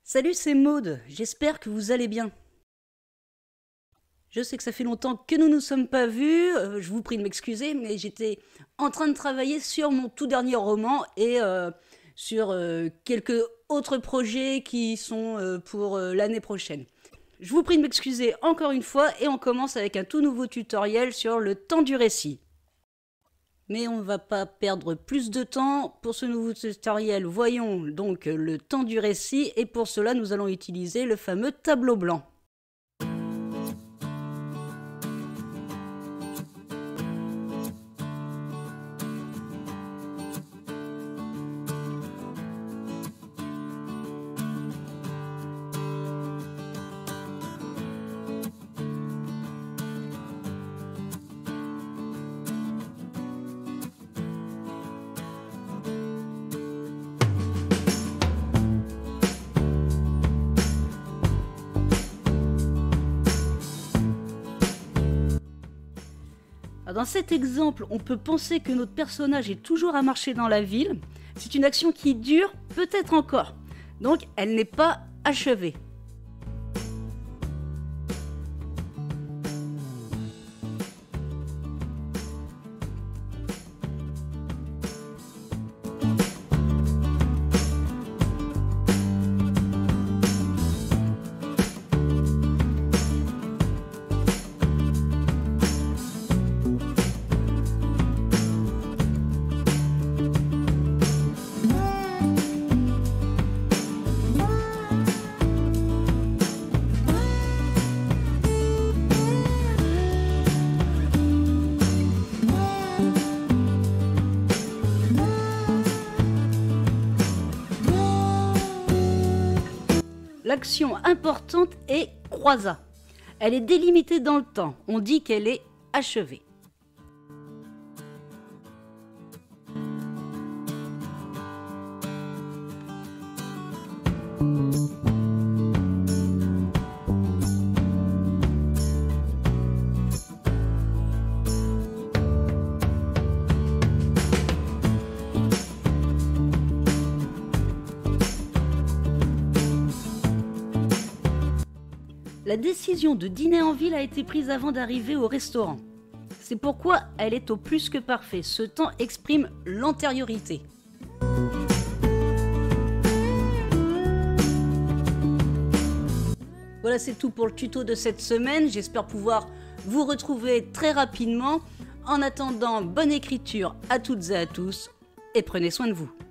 Salut, c'est Maude, j'espère que vous allez bien. Je sais que ça fait longtemps que nous ne nous sommes pas vus, je vous prie de m'excuser, mais j'étais en train de travailler sur mon tout dernier roman et sur quelques autres projets qui sont pour l'année prochaine. Je vous prie de m'excuser encore une fois et on commence avec un tout nouveau tutoriel sur le temps du récit. Mais on ne va pas perdre plus de temps pour ce nouveau tutoriel. Voyons donc le temps du récit et pour cela nous allons utiliser le fameux tableau blanc. Dans cet exemple, on peut penser que notre personnage est toujours à marcher dans la ville. C'est une action qui dure peut-être encore, donc elle n'est pas achevée. L'action importante est croisa. Elle est délimitée dans le temps. On dit qu'elle est achevée. La décision de dîner en ville a été prise avant d'arriver au restaurant. C'est pourquoi elle est au plus que parfait. Ce temps exprime l'antériorité. Voilà, c'est tout pour le tuto de cette semaine. J'espère pouvoir vous retrouver très rapidement. En attendant, bonne écriture à toutes et à tous et prenez soin de vous.